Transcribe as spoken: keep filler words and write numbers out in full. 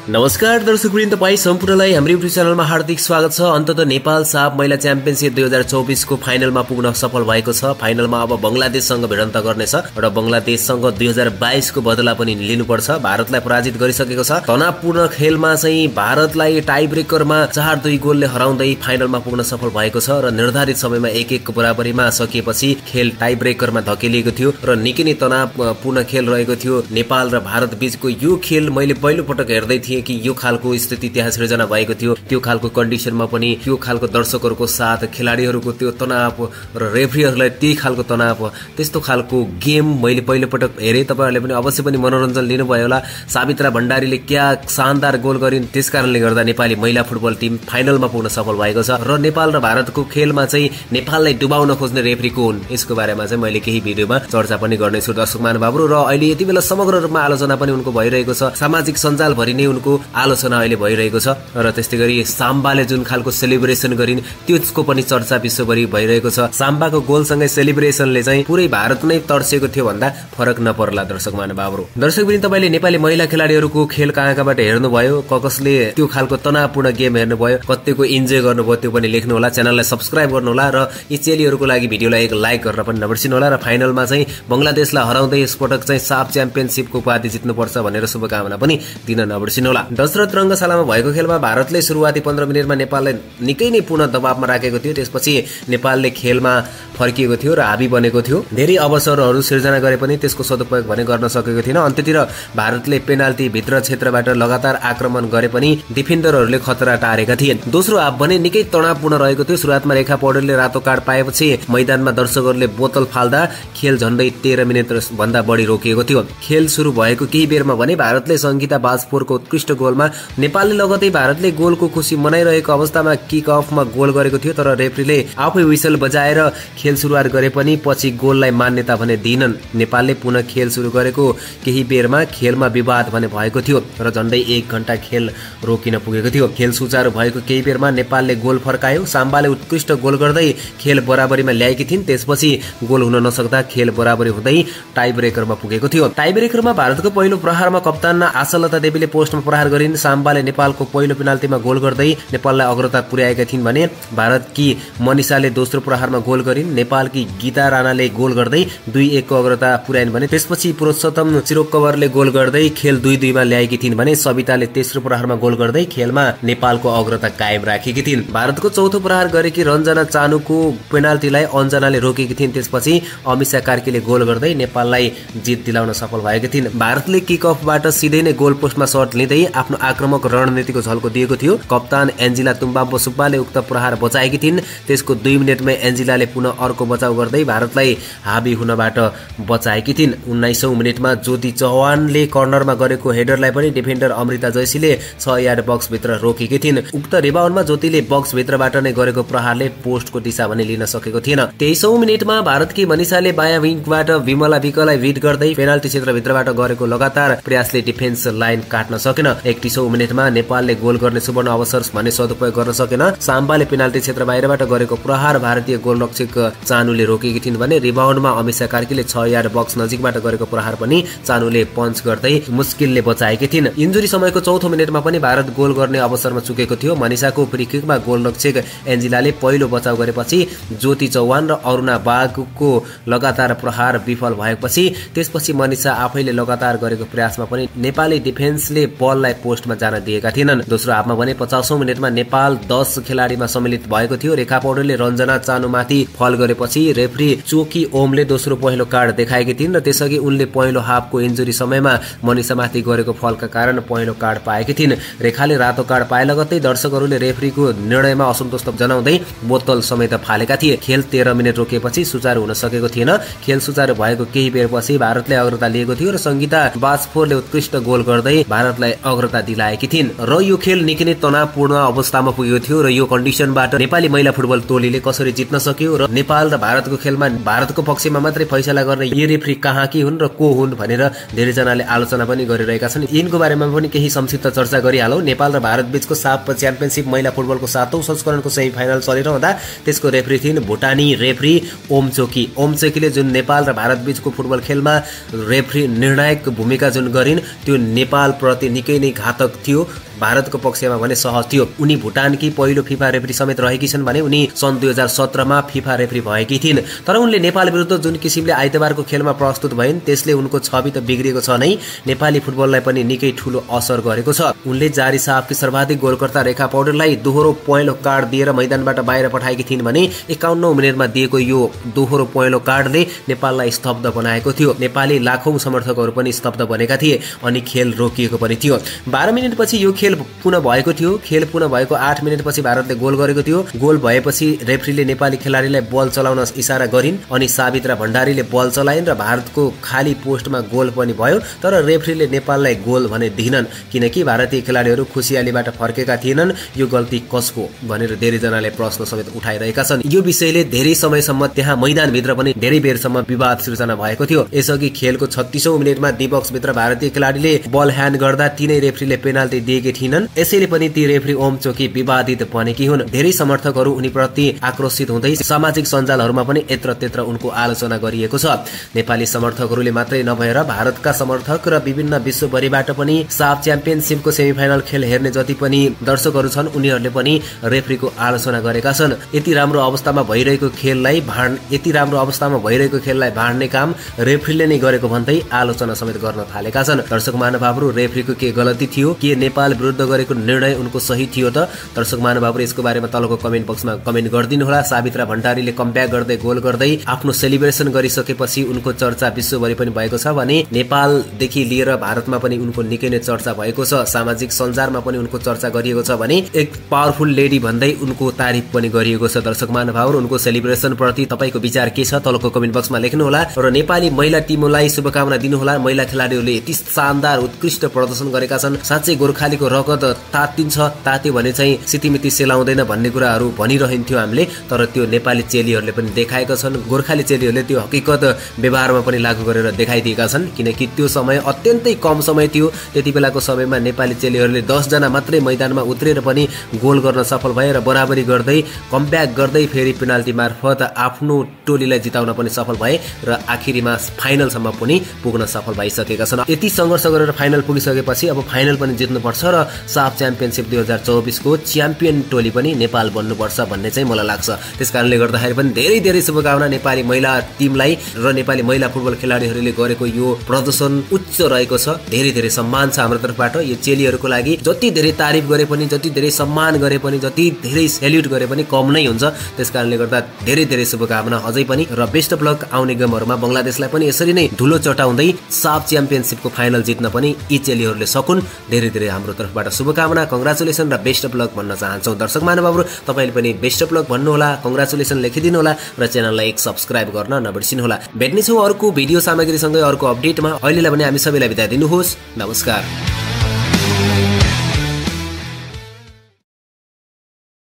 नमस्कार दर्शकवृन्द, तपाई सम्पूर्णलाई हाम्रो युट्युब च्यानलमा हार्दिक स्वागत छ। अन्तत नेपाल साफ महिला च्याम्पियनशिप दुई हजार चौबिस को फाइनलमा पुग्न सफल भएको छ। फाइनलमा अब बंगलादेशसँग भिडन्त गर्नेछ र बंगलादेशसँग दुई हजार बाइस को बदला पनि लिनुपर्छ। भारतलाई पराजित गरिसकेको छ। तनावपूर्ण खेलमा चाहिँ भारतलाई टाई ब्रेकरमा चार दुई गोलले हराउँदै फाइनलमा पुग्न सफल भएको छ र निर्धारित समयमा एक एक को बराबरीमा सकिएपछि खेल टाई ब्रेकरमा धकेलिएको थियो र निकै नै तनावपूर्ण खेल रहेको थियो। नेपाल र भारत बीचको यो खेल मैले पहिलो पटक हेर्दै थिएँ कि यो खालको स्थिति त्यहाँ सृजना भएको थियो। त्यो खालको कन्डिसनमा पनि त्यो खालको दर्शकहरूको साथ, खेलाडीहरूको त्यो तनाव र रेफ्रीहरूलाई त्यही खालको तनाव, त्यस्तो खालको गेम मैले पहिलो पटक हेरेँ। तपाईहरुले पनि अवश्य पनि मनोरञ्जन लिनुभयो होला। सावित्रा भण्डारीले क्या शानदार गोल गरिन्। त्यसकारणले गर्दा नेपाली महिला फुटबल टिम फाइनलमा पुग्न सफल भएको छ र नेपाल र भारतको खेलमा चाहिँ नेपाललाई डुबाउन खोज्ने रेफ्री को हुन्, यसको बारेमा चाहिँ मैले केही भिडियोमा चर्चा पनि गर्नेछु दर्शक महानुभावहरु। र अहिले यति बेला समग्र रूपमा आलोचना पनि उनको भइरहेको छ। सामाजिक सञ्जाल भरि नै उनको आलोचना अहिले भइरहेको छ र त्यस्तै गरी साम्बाले जुन खालको सेलिब्रेसन गरिन् त्यसको पनि चर्चा विश्वभरि भइरहेको छ। साम्बाको गोलसँगै सेलिब्रेसनले चाहिँ पुरै भारत नै तर्सेको थियो भन्दा फरक नपर्ला दर्शक महानुभावहरु। दर्शकवृन्द, तपाईले नेपाली महिला खेलाडीहरूको खेल कहाँ कहाँबाट हेर्नुभयो, कसले त्यो खालको तनावपूर्ण गेम हेर्नुभयो, कतिको इन्जोय गर्नुभयो, त्यो पनि लेख्नु होला। च्यानललाई सब्स्क्राइब गर्नु होला र यी चेलीहरूको लागि भिडियोलाई एक लाइक गर्न पनि नबिर्सिनु होला। र फाइनलमा चाहिँ बंगलादेशलाई हराउँदै यसपटक चाहिँ साफ च्याम्पियनशिपको उपाधि जित्नुपर्छ भनेर शुभकामना पनि दिन नबिर्सिनु होला। दशरथ रंगशालामा भएको खेलमा भारतले सुरुवाती पन्ध्र मिनेटमा नेपाललाई निकै नै पूर्ण दबावमा राखेको थियो। त्यसपछि नेपालले खेलमा फर्किएको थियो र हाबी बनेको थियो। धेरै अवसरहरू सिर्जना गरे पनि त्यसको सदुपयोग भने गर्न सकेको थिएन। अन्त्यतिर भारतले पेनाल्टी भित्र क्षेत्रबाट लगातार आक्रमण गरे पनि डिफेन्डरहरूले खतरा टारेका थिए। दोस्रो हाफ भने निकै तनावपूर्ण रहेको थियो। सुरुवातमा रेखा पौडेलले रातो कार्ड पाएपछि मैदानमा दर्शकहरूले बोतल फाल्दा खेल झन्डै तेह्र मिनेट भन्दा बढी रोकिएको थियो। खेल सुरु भएको केही बेरमा भने भारतले संगीता बाजपोरको उत्कृष्ट गोलमा नेपालले लगतै भारतले गोलको खुशी मनाइरहेको अवस्थामा किक अफमा गोल गरेको थियो। तर रेफ्रीले आफै व्हिसल बजाएर खेल सुरुवात गरे पनि पछि गोललाई मान्यता भने दिइनन्। नेपालले पुनः खेल सुरु गरेको केही बेरमा खेलमा विवाद भने भएको थियो र झन्डै एक घण्टा खेल रोकिन पुगेको थियो। खेल सुचारू भएको केही बेरमा नेपालले गोल फर्कायो। साम्बाले उत्कृष्ट गोल गर्दै खेल बराबरीमा ल्याएकी थिइन्। त्यसपछि गोल हुन नसक्दा खेल बराबरी हुँदै टाई ब्रेकरमा पुगेको थियो। टाई ब्रेकरमा भारतको पहिलो प्रहारमा कप्तान आशालता देवीले पोस्टमा प्रहार गरिन्। साम्बाले नेपालको पहिलो पेनाल्टीमा गोल गर्दै नेपाललाई अग्रता पुर्याएका थिइन् भने भारतकी मनिषाले दोस्रो प्रहारमा गोल गरिन्। नेपालकी गीता राणाले गोल गर्दै दुई एक को अग्रता पुर्याइन् भने त्यसपछि पुरुषोत्तम चिरोक्कवरले गोल गर्दै खेल दुई दुईमा ल्याएकी थिइन् भने सविताले तेस्रो प्रहारमा गोल गर्दै खेलमा नेपालको अग्रता कायम राखेकी थिइन्। भारतको चौथो प्रहार गरेकी रञ्जना चानुको पेनाल्टीलाई अञ्जनाले रोकेकी थिइन्। त्यसपछि अमिषा कार्कीले गोल गर्दै नेपाललाई जित दिलाउन सफल भएकी थिइन्। भारतले किक अफबाट सिधै नै गोल पोस्टमा सर्ट लिँदै आफ्नो आक्रमक रणनीतिको झल्को दिएको थियो। कप्तान एन्जिला तुम्बाम्बो सुब्बाले उक्त प्रहार बचाएकी थिइन्। त्यसको दुई मिनेटमै एन्जिलाले पुनः अर्को बचाउ गर्दै भारतलाई हाबी हुनबाट बचाएकी थिइन्। उन्नाइसौं मिनेटमा ज्योति चौहानले कर्नरमा गरेको हेडरलाई पनि डिफेन्डर अमृता जयसीले छ यार्ड बक्सभित्र रोकेकी थिइन्। उक्त रिबाउन्डमा ज्योतिले बक्सभित्रबाट नै गरेको प्रहारले पोस्टको दिशा भने लिन सकेको थिएन। तेइसौं मिनेटमा भारतकी मनिषाले बायाँ विङबाट विमला विकलाई हिट गर्दै पेनाल्टी क्षेत्रभित्रबाट गरेको लगातार प्रयासले डिफेन्स लाइन काट्न सकेन। एकतीसौं मिनेटमा नेपालले गोल गर्ने सुवर्ण अवसर भने सदुपयोग गर्न सकेन। साम्बाले पेनाल्टी क्षेत्र बाहिरबाट गरेको प्रहार भारतीय गोलरक्षक चानुले रोकेकी थिइन् भने रिबाउन्डमा अमिषा कार्कीले छ यार्ड बक्स नजिकबाट गरेको प्रहार पनि चानुले पञ्च गर्दै मुस्किलले बचाएकी थिइन्। इन्जुरी समयको चौथो मिनेटमा पनि भारत गोल गर्ने अवसरमा चुकेको थियो। मनिषाको फ्री किकमा गोलरक्षक एन्जिलाले पहिलो बचाउ गरेपछि ज्योति चौहान र अरुणा बागको लगातार प्रहार विफल भएपछि त्यसपछि मनिषा आफैले लगातार गरेको प्रयासमा पनि नेपाली डिफेन्सले बललाई पोस्टमा जान दिएका थिएनन्। दोस्रो हाफमा भने पचासौं मिनेटमा नेपाल दस खेलाडीमा सम्मिलित भएको थियो। रेखा पौडेलले रञ्जना चानुमाथि फल गरेपछि रेफ्री चोकी ओमले दोस्रो पहिलो कार्ड देखाएकी थिइन् र त्यसअघि उनले पहिलो हाफको इन्जुरी समयमा मनिषामाथि गरेको फलका कारण पहिलो कार्ड पाएकी थिइन्। रेखाले रातो कार्ड पाए लगत्तै दर्शकहरूले रेफ्रीको निर्णयमा असन्तोष जनाउँदै बोतल समेत फालेका थिए। खेल तेह्र मिनेट रोकिएपछि सुचारू हुन सकेको थिएन। खेल सुचारू भएको केही बेरपछि भारतले अग्रता लिएको थियो र संगीता बाजपोरले उत्कृष्ट गोल गर्दै भारतलाई अग्रता दिलाएकी थिइन् र यो खेल निकै नै तनावपूर्ण अवस्थामा पुगेको थियो। र यो कन्डिसनबाट नेपाली महिला फुटबल टोलीले कसरी जित्न सक्यो र नेपाल र भारतको खेलमा भारतको पक्षमा मात्रै फैसला गर्ने यो रेफ्री कहाँ की हुन् र को हुन् भनेर धेरैजनाले आलोचना पनि गरिरहेका छन्। यिनको बारेमा पनि केही संक्षिप्त चर्चा गरिहालौं। नेपाल र भारत बीचको साफ च्याम्पियनशिप महिला फुटबलको सातौं संस्करणको सेमी फाइनल चलिरहँदा त्यसको रेफ्री थिइन् भुटानी रेफ्री ओमचोकी। ओमचोकीले जुन नेपाल र भारत बीचको फुटबल खेलमा रेफ्री निर्णायक भूमिका जुन गरिन् त्यो नेपाल प्रति निकै नै घातक थियो, भारतको पक्षमा भने सहज थियो। उनी भुटानकी पहिलो फिफा रेफ्री समेत रहेकी छन् भने उनी सन् दुई हजार सत्रमा फिफा रेफ्री भएकी थिइन्। तर उनले नेपाल विरुद्ध जुन किसिमले आइतबारको खेलमा प्रस्तुत भइन् त्यसले उनको छवि त बिग्रेको छ नै, नेपाली फुटबललाई पनि निकै ठूलो असर गरेको छ। उनले जारी साहबकी सर्वाधिक गोलकर्ता रेखा पौडेललाई दोहोरो पहेँलो कार्ड दिएर मैदानबाट बाहिर पठाएकी थिइन् भने एकाउन्नौ मिनेटमा दिएको यो दोहोरो पहेँलो कार्डले नेपाललाई स्तब्ध बनाएको थियो। नेपाली लाखौं समर्थकहरू पनि स्तब्ध बनेका थिए अनि खेल रोकिएको पनि थियो। बाह्र मिनटपछि यो खेल पुनः भएको थियो। खेल पुनः भएको आठ मिनटपछि भारतले गोल गरेको थियो। गोल भएपछि रेफ्रीले नेपाली खेलाडीलाई बल चलाउन इशारा गरिन् अनि सावित्रा भण्डारीले बल चलाइन् र भारतको खाली पोस्टमा गोल पनि भयो। तर रेफ्रीले नेपाललाई गोल भने दिएनन् किनकि भारतीय खेलाडीहरू खुसियालीबाट फर्केका थिएनन्। यो गल्ती कसको भनेर धेरैजनाले प्रश्न समेत उठाइरहेका छन्। यो विषयले धेरै समयसम्म त्यहाँ मैदानभित्र पनि धेरै बेरसम्म विवाद सिर्जना भएको थियो। यसअघि खेलको छत्तीसौं मिनटमा डी बक्सभित्र भारतीय खेलाडीले बल ह्यान्ड गर्दा तिनै रेफ्रीले पेनाल्टी दिएकी थिइनन्। यसैले पनि ती रेफ्री ओम चोकी विवादित बनेकी हुन्। धेरै समर्थकहरू उनीप्रति आक्रोशित हुँदै सामाजिक सञ्जालहरूमा पनि यत्र त्यत्र उनको आलोचना गरिएको छ। नेपाली समर्थकहरूले मात्रै नभएर भारतका समर्थक र विभिन्न विश्वभरिबाट पनि साफ च्याम्पियनशिपको सेमिफाइनल खेल हेर्ने जति पनि दर्शकहरू छन् उनीहरूले पनि रेफ्रीको आलोचना गरेका छन्। यति राम्रो अवस्थामा भइरहेको खेललाई भाड यति राम्रो अवस्थामा भइरहेको खेललाई भाड्ने काम रेफ्रीले नै गरेको भन्दै आलोचना समेत गर्न थालेका छन्। दर्शक महानुभावहरू, रेफ्रीको के गलती थियो, के नेपाल विरुद्ध गरेको निर्णय उनको सही थियो त? दर्शक महानुभावहरू यसको बारेमा तलको कमेन्ट बक्समा कमेन्ट गरिदिनु होला। सावित्रा भण्डारीले कमब्याक गर्दै गोल गर्दै आफ्नो सेलिब्रेसन गरिसकेपछि उनको चर्चा विश्वभरि पनि भएको छ भने नेपालदेखि लिएर भारतमा पनि उनको निकै नै चर्चा भएको छ। सामाजिक सञ्जालमा पनि उनको चर्चा गरिएको छ भने एक पावरफुल लेडी भन्दै उनको तारिफ पनि गरिएको छ। दर्शक महानुभावहरू, उनको सेलिब्रेसन प्रति तपाईको विचार के छ तलको कमेन्ट बक्समा लेख्नु होला र नेपाली महिला टिमलाई शुभकामना दिनु होला। महिला खेलाडीहरूले यति शानदार उत्कृष्ट प्रदर्शन गरेका छन्। साँच्चै गोर्खालीको रगत तातिन्छ, तात्यो भने चाहिँ सितिमिति सेलाउँदैन भन्ने कुराहरू भनिरहन्थ्यो हामीले। तर त्यो नेपाली चेलीहरूले पनि देखाएका छन्। गोर्खाली चेलीहरूले त्यो हकीकत व्यवहारमा पनि लागू गरेर देखाइदिएका छन् किनकि त्यो समय अत्यन्तै कम समय थियो। त्यति बेलाको समयमा नेपाली चेलीहरूले दस जना मात्रै मैदानमा उत्रेर पनि गोल गर्न सफल भए र बराबरी गर्दै कमब्याक गर्दै फेरि पेनाल्टी मार्फत आफ्नो टोलीलाई जिताउन पनि सफल भए र आखिरीमा फाइनलसम्म पनि पुग्न सफल भइसकेका छन्। यति सङ्घर्ष गरेर फाइनल पुगिसकेपछि अब फाइनल पनि जित्नुपर्छ र साफ च्याम्पियनशिप दुई हजार चौबिसको च्याम्पियन टोली पनि नेपाल बन्नुपर्छ भन्ने चाहिँ मलाई लाग्छ। त्यसकारणले गर्दाखेरि पनि धेरै धेरै शुभकामना नेपाली महिला टिमलाई र नेपाली महिला फुटबल खेलाडीहरूले गरेको यो प्रदर्शन उच्च रहेको छ। धेरै धेरै सम्मान छ हाम्रो तर्फबाट। यो चेलीहरूको लागि जति धेरै तारिफ गरे पनि, जति धेरै सम्मान गरे पनि, जति धेरै सेल्युट गरे पनि कम नै हुन्छ। त्यसकारणले गर्दा धेरै धेरै शुभकामना अझै पनि र बेस्ट अफ लक आउने गेमहरूमा बङ्गलादेशलाई पनि यसरी नै धुलो चटाउँदै साफ च्याम्पियनशिपको फाइनल जित्न पनि यी चेलीहरूले सकुन्। धेरै धेरै हाम्रो तर्फबाट शुभकामना, कङ्ग्रेचुलेसन र बेस्ट अफ लक भन्न चाहन्छौँ। दर्शक महानुभावहरू, तपाईँले पनि बेस्ट अफ लक भन्नुहोला, कङ्ग्रेचुलेसन लेखिदिनु होला र च्यानललाई एक सब्सक्राइब गर्न नबिर्सिनु होला। भेट्नेछौँ अर्को भिडियो सामग्रीसँगै अर्को अपडेटमा। अहिलेलाई भने हामी सबैलाई बिदा दिनुहोस्। नमस्कार।